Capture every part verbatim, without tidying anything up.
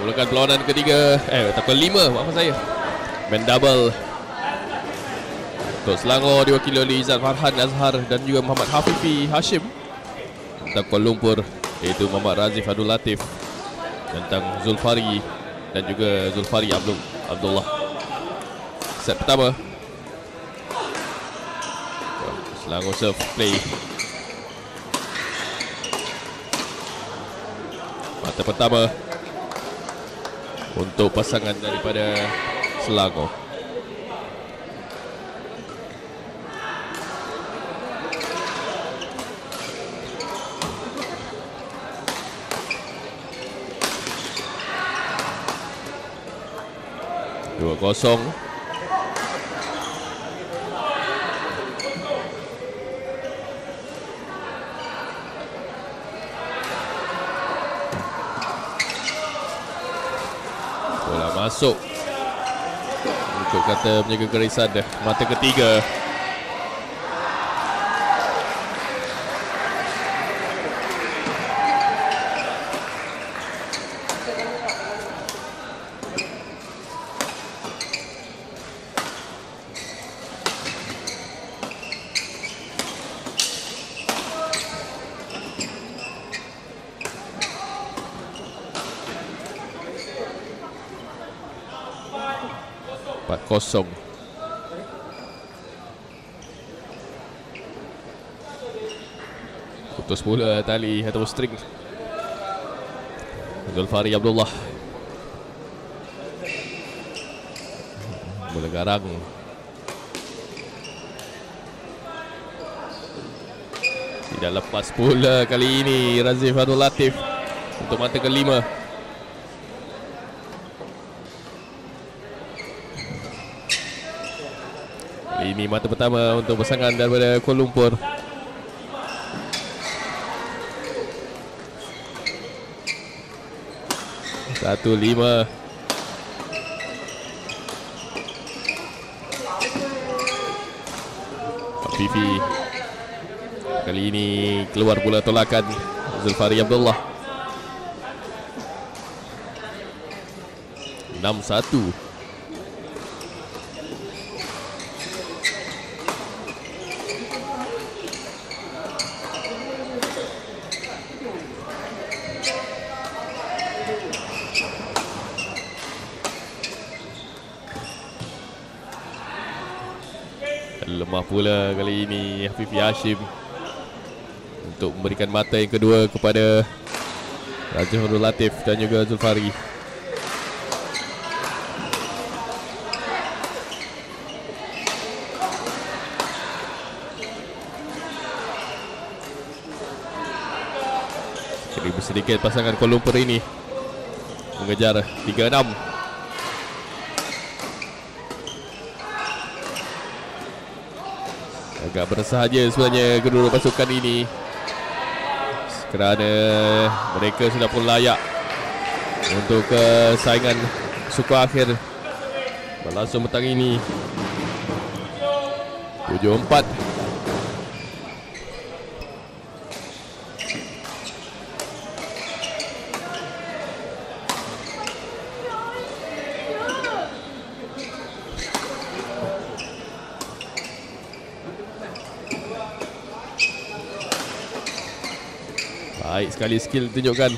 Mulakan perlawanan ketiga, eh takkan lima, maafkan saya. Man double untuk Selangor diwakili oleh Izzat Farhan Azhar dan juga Muhammad Hafifi Hashim. Tentang Kuala Lumpur iaitu Muhammad Razif Abdul Latif, tentang Zulfari dan juga Zulfari Abdul Abdullah. Set pertama, Selangor serve play. Mata pertama untuk pasangan daripada Selangor. Dua kosong. Bola masuk untuk kata penjaga garisan mata ketiga. empat kosong. Putus pula tali atau string. Zulfari Abdullah mula garang. Tidak lepas pula kali ini Razif Abdul Latif untuk mata kelima. Ini mata pertama untuk pasangan daripada Kuala Lumpur. Satu lima. Fifi kali ini keluar pula tolakan Zulfari Abdullah. Enam satu. Lemah pula kali ini Hafifi Hashim untuk memberikan mata yang kedua kepada Razif Abdul Latif dan juga Zulfari. Lebih sedikit pasangan Kuala Lumpur ini mengejar tiga enam. Agak bersahaja sebenarnya kedua pasukan ini kerana mereka sudah pun layak untuk kesaingan suku akhir berlangsung petang ini. Tujuh empat. Baik sekali skill ditunjukkan.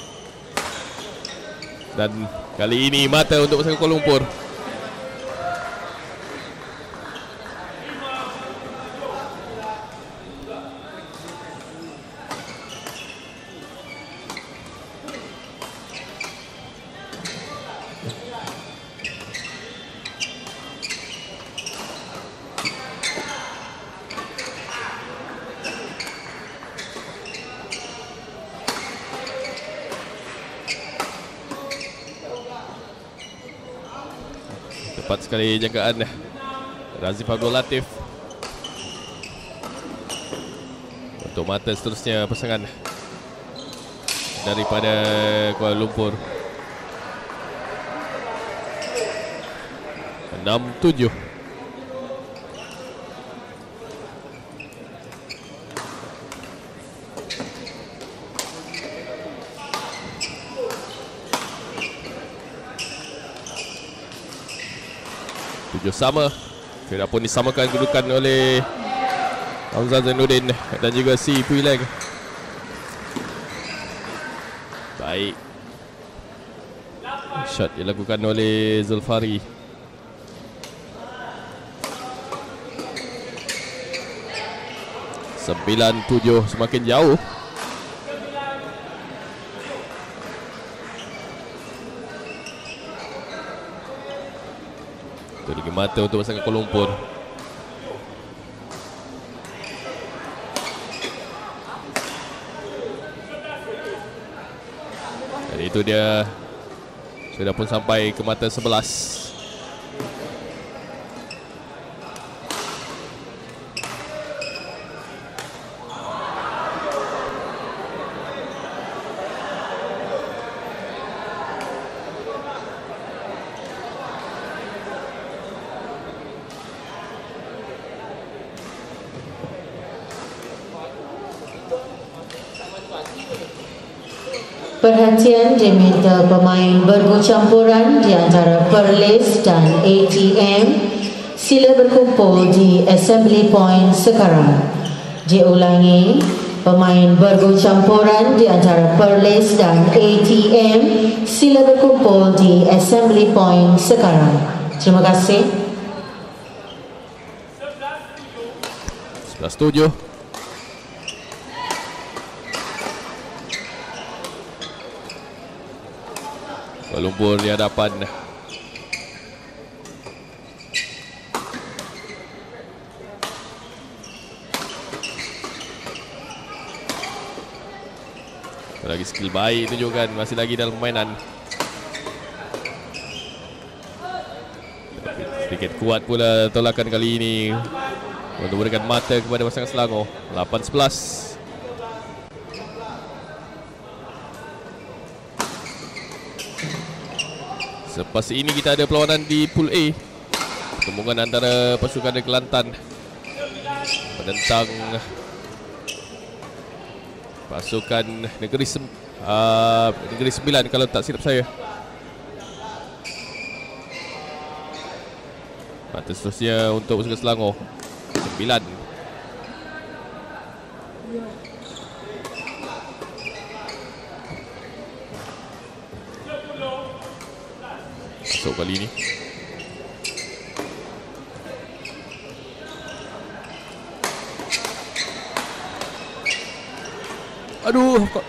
Dan kali ini mata untuk pasangan Kuala Lumpur. Tepat sekali jangkaan Razif Abdul Latif untuk mata seterusnya pasangan daripada Kuala Lumpur. Enam tujuh. Tujuh sama. Sudah pun disamakan kedudukan oleh Hamzah Zainuddin dan juga Si Puileng. Baik. Shot dilakukan oleh Zulfari. Sembilan tujuh, semakin jauh. Itu lagi mata untuk pasangan Kuala Lumpur. Dan itu dia sudah pun sampai ke mata sebelas. Perhatian diminta pemain bergu campuran di antara Perlis dan A T M. Sila berkumpul di assembly point sekarang. Diulangi, pemain bergu campuran di antara Perlis dan A T M. Sila berkumpul di assembly point sekarang. Terima kasih. Sebelas tujuh. Kuala Lumpur di hadapan. Lagi skill baik tunjukkan, masih lagi dalam permainan. Sedikit kuat pula tolakan kali ini untuk memberikan mata kepada pasangan Selangor. Lapan sebelas. Selepas ini kita ada perlawanan di Pool A. Pertemuan antara pasukan dari Kelantan menentang pasukan Negeri Sem uh, Negeri Sembilan kalau tak silap saya. Mata seterusnya untuk pasukan Selangor. Sembilan. Masuk kali ini. Aduh, kok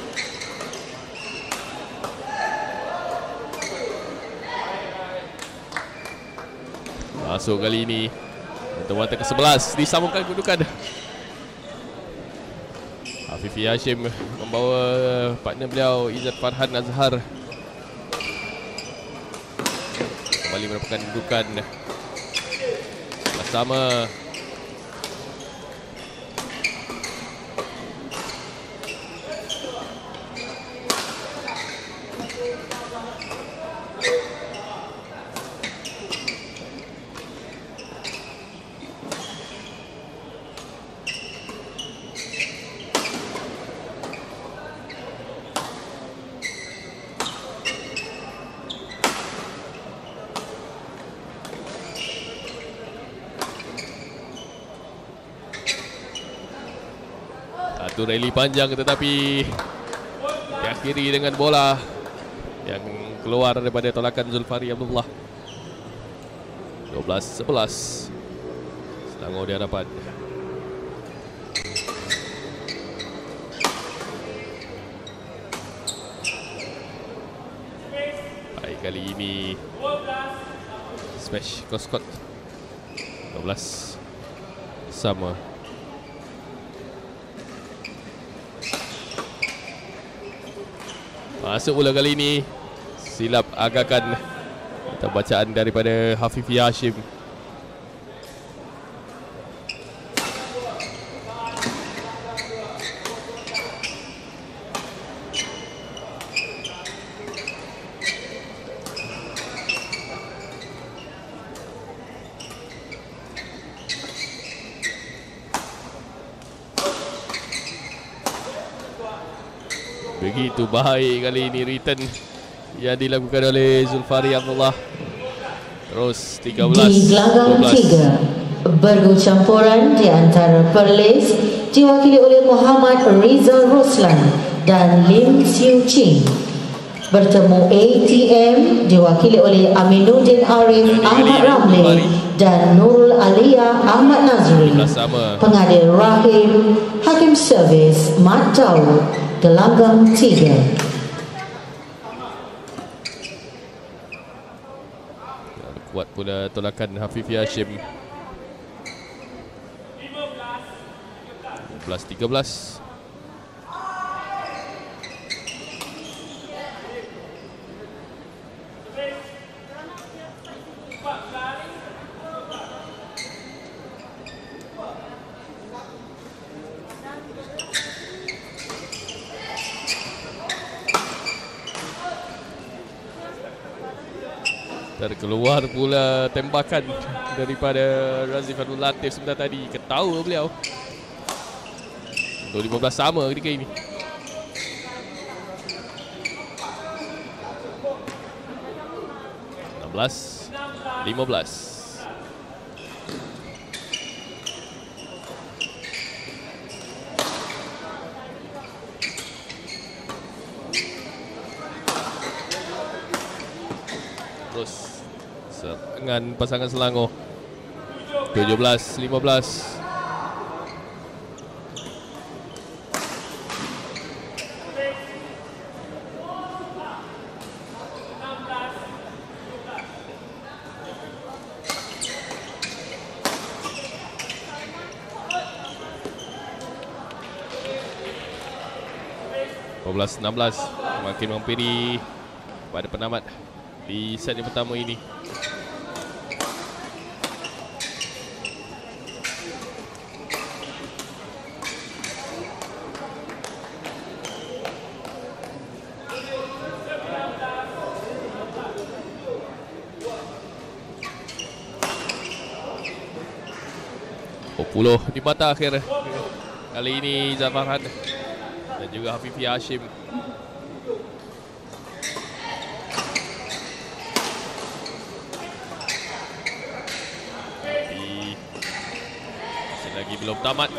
masuk kali ini. Untuk mata ke sebelas disambungkan kedudukan. Afifi Hashim membawa partner beliau Izzat Farhan Azhar kembali mendapatkan kedudukan bersama. Satu rally panjang tetapi diakhiri dengan bola yang keluar daripada tolakan Zulfari Abdullah. dua belas sebelas. Selangor di hadapan. Baik, kali ini smash cross court. dua belas sama. Masuk pula kali ini. Silap agakan atau bacaan daripada Hafifi Hashim. Begitu baik kali ini return yang dilakukan oleh Zulfari Abdullah. Terus tiga belas Di gelanggang tiga, bergu campuran di antara Perlis diwakili oleh Muhammad Rizal Roslan dan Lim Siu Ching. Bertemu A T M diwakili oleh Aminuddin Arif Ahmad Ramli dan Nurul Aliyah Ahmad Nazri. Pengadil Rahim, Hakim Servis Mat Daud, gelanggang tiga. Kuat pula tolakan Hafifi Hashim. lima belas tiga belas. Terkeluar pula tembakan daripada Razif Abdul Latif sebentar tadi. Ketawa beliau. Untuk lima belas sama ketika ini. enam belas lima belas. Terus dengan pasangan Selangor. tujuh belas lima belas. empat belas enam belas. Makin mempiri pada penamat di set yang pertama ini. dua puluh di mata akhir. Kali ini Zafar Han dan juga Hafifi Hashim. Lagi belum tamat.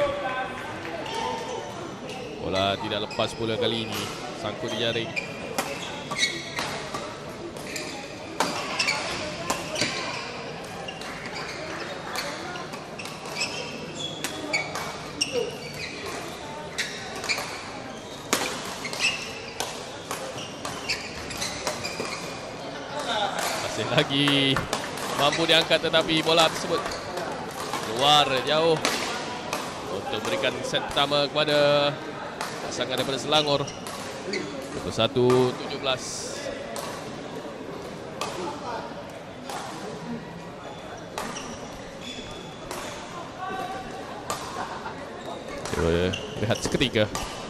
Bola tidak lepas pula kali ini. Sangkut di jaring. Masih lagi mampu diangkat tetapi bola tersebut keluar jauh. Untuk berikan set pertama kepada pasangan daripada Selangor. dua puluh satu tujuh belas. Lihat seketika.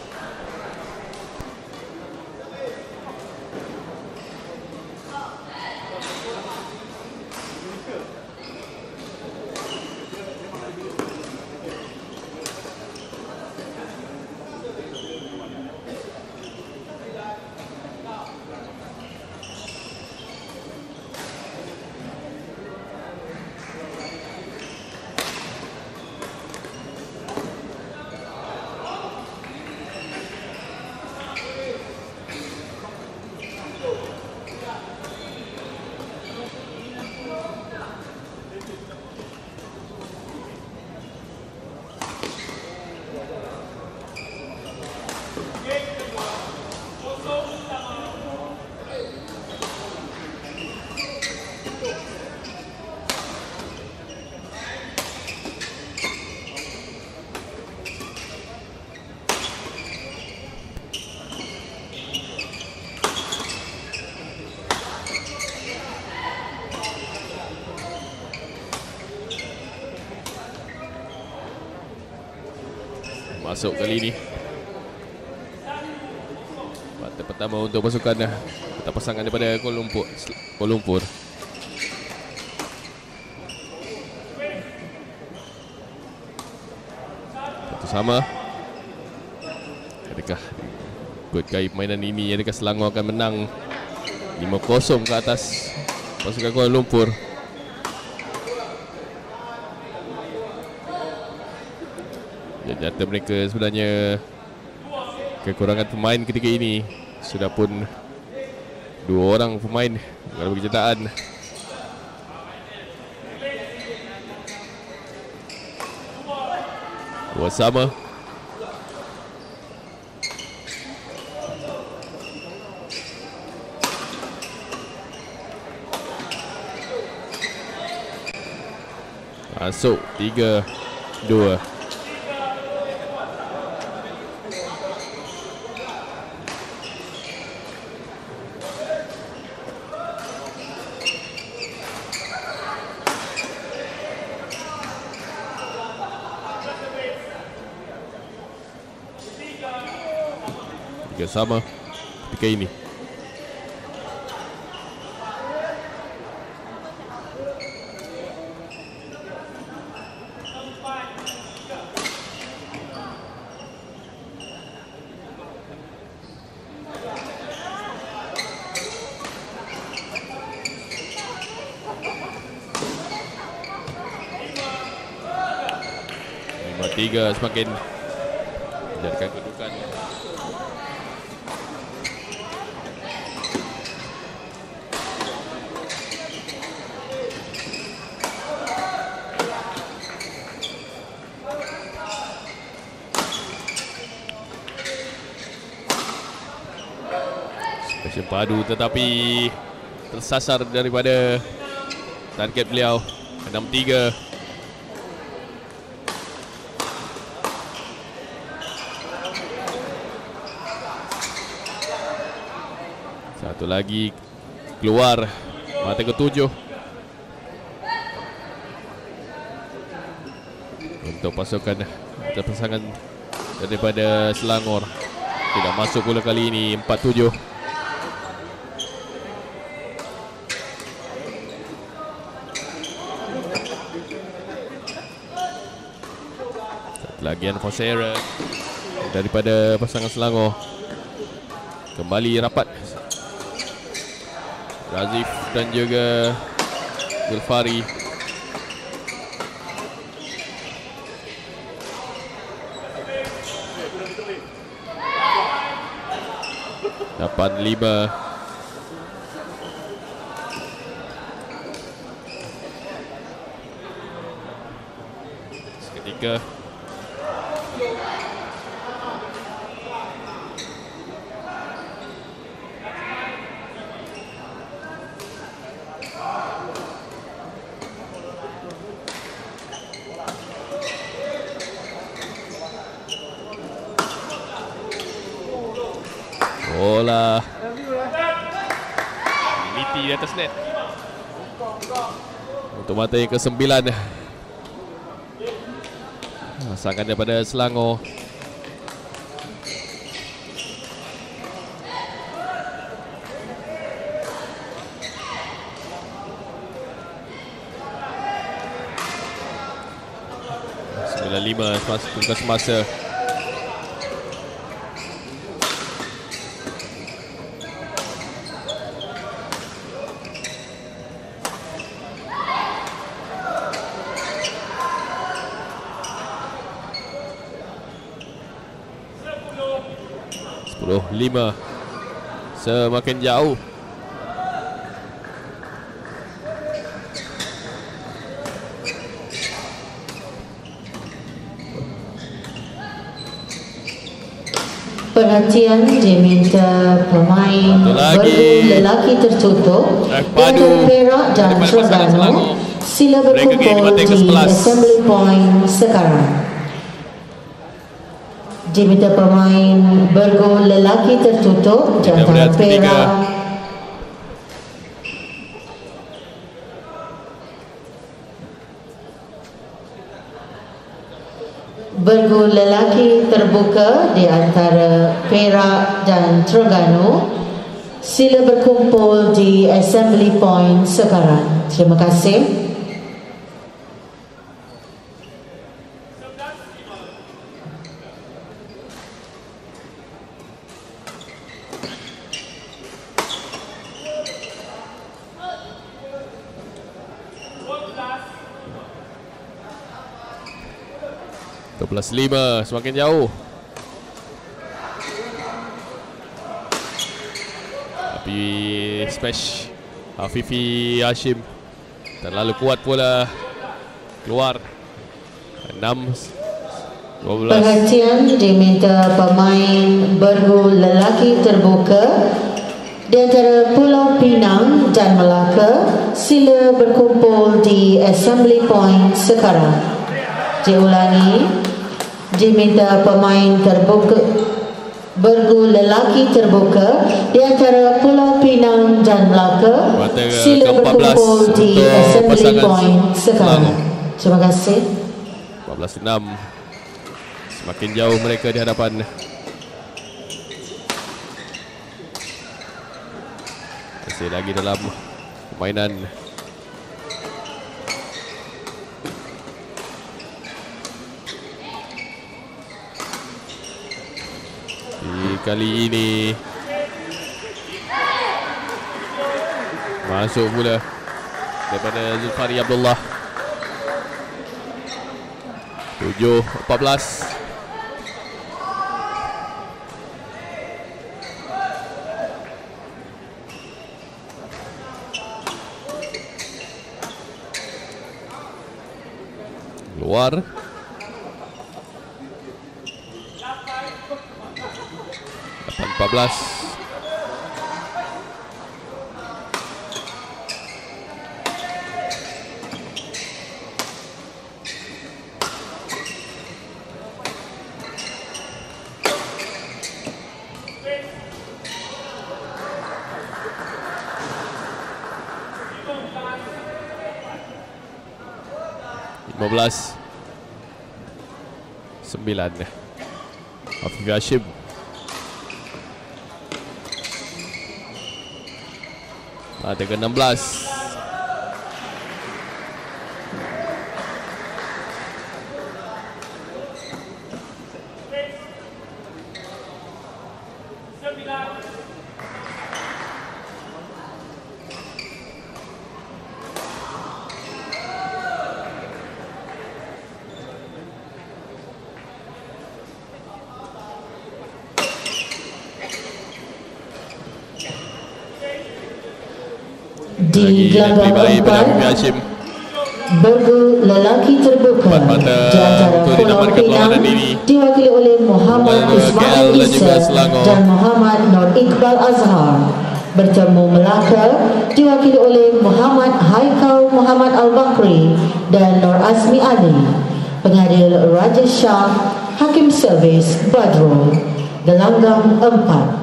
Masuk kali ini. Mata pertama untuk pasukan atau pasangan daripada Kuala Lumpur. Kuala Lumpur. Satu sama. Adakah ikut kait permainan ini, adakah Selangor akan menang lima kosong ke atas pasukan Kuala Lumpur? Nyata mereka sebenarnya kekurangan pemain ketika ini. Sudah pun dua orang pemain dalam kecederaan. Dua sama. Masuk tiga dua. Tiga sama ketika ini. Lima tiga semakin menjadikan kedudukan. Special padu tetapi tersasar daripada target beliau. Enam tiga. Satu lagi keluar mata ketujuh untuk pasukan atau pasangan daripada Selangor. Tidak masuk pula kali ini. Empat tujuh. Satu lagi Anfosera daripada pasangan Selangor. Kembali rapat Razif dan juga Zulfari. Lapan lima. Seketika bola Liti di atas net untuk mata yang ke sembilan. Pasangan daripada Selangor. Sembilan lima semasa semasa. Sepuluh lima. Semakin jauh. Perhatian diminta pemain bergu lelaki tertutup antara Perak dan Terengganu sila berkumpul di assembly point sekarang. Diminta pemain bergu lelaki tertutup di antara Perak bergu lelaki terbuka di antara Perak dan Terengganu sila berkumpul di assembly point sekarang. Terima kasih. dua belas lima, semakin jauh. Tapi smash Afifi Hashim terlalu kuat pula, keluar. Enam dua belas. Perhatian diminta pemain bergu lelaki terbuka di antara Pulau Pinang dan Melaka sila berkumpul di Assembly Point sekarang. Diulangi, diminta pemain terbuka bergu lelaki terbuka di antara Pulau Pinang dan Melaka sila berkumpul di Assembly Point sekarang. Terima kasih. empat belas enam. Semakin jauh mereka di hadapan. Masih lagi dalam permainan. Di kali ini masuk pula daripada Zulfari Abdullah. Tujuh empat belas. Keluar. Lapan empat belas. lima belas sembilan. Afifi Hashim. Ada ke enam belas. Di gelanggang keempat, bergu lelaki terbuka di antara Pulau Pinang diwakili oleh Muhammad Ismail Isa dan Muhammad Nur Iqbal Azhar bertemu Melaka diwakili oleh Muhammad Haikal Muhammad Al-Bakri dan Nur Azmi Ali. Pengadil Rajesh Shah, Hakim Servis Badrul. Gelanggang empat.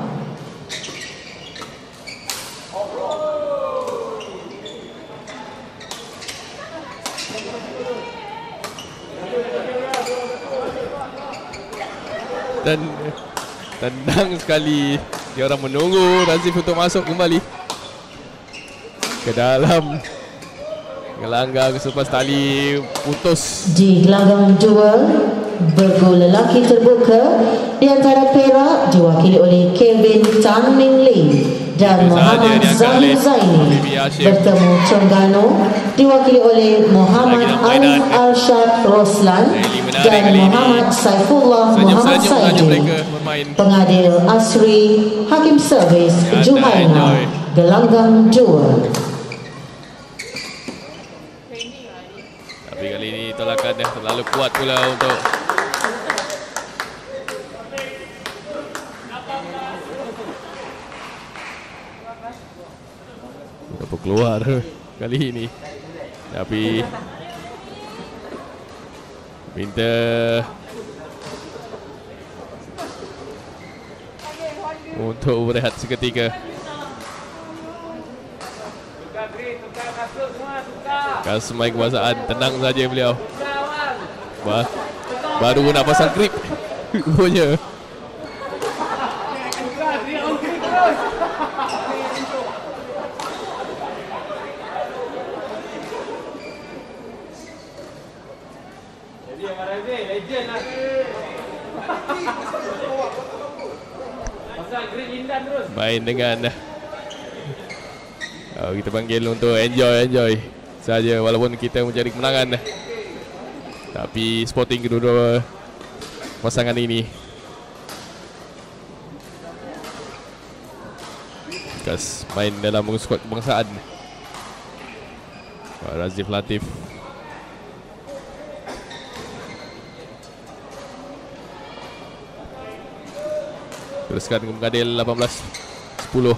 Dan tenang sekali dia orang menunggu Razif untuk masuk kembali ke dalam gelanggang selepas tali putus. Di gelanggang dua, bergu lelaki terbuka di antara Perak diwakili oleh Kevin Tan Min Lee dan Muhammad Zahid Zaini bertemu Terengganu diwakili oleh Muhammad Ali Arshad Roslan dan Muhammad Saifullah Muhammad Saidi. Pengadil Asri, Hakim Servis Juhaina. Gelanggang dua. Tapi kali ini tolakan dah terlalu kuat pula untuk untuk keluar kali ini. Tapi minta untuk berehat seketika. Kasmai kebasaan, tenang saja beliau. Bah, baru nak pasang grip punya. Main dengan oh, kita panggil untuk enjoy enjoy saja walaupun kita mencari kemenangan. Tapi Sporting kedua-dua pasangan ini. Kas main dalam skuad kebangsaan. Razif Latif. Teruskan ke Mengadil lapan belas sepuluh.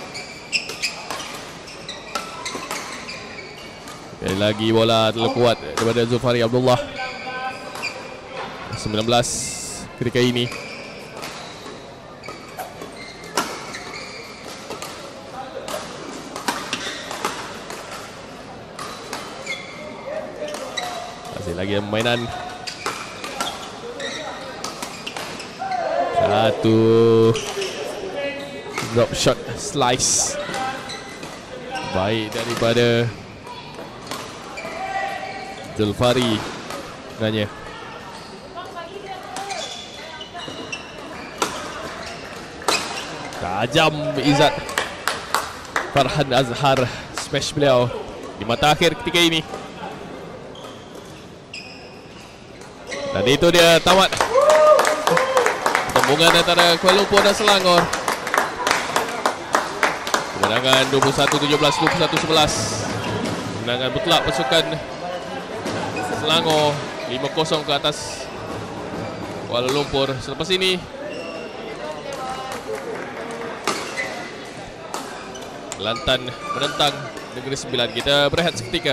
Sekali lagi bola terlalu kuat daripada Zulfari Abdullah. sembilan belas ketika ini. Masih lagi permainan. Satu drop shot slice baik daripada Zulfari sebenarnya. Tajam Izzat Farhan Azhar, smash beliau di mata akhir ketika ini. Dan itu dia tamat pertembungan antara Kuala Lumpur dan Selangor. Kemenangan dua puluh satu tujuh belas, dua puluh satu sebelas. Kemenangan mutlak pasukan Selangor lima kosong ke atas Kuala Lumpur. Selepas ini Kelantan menentang Negeri Sembilan. Kita berehat seketika.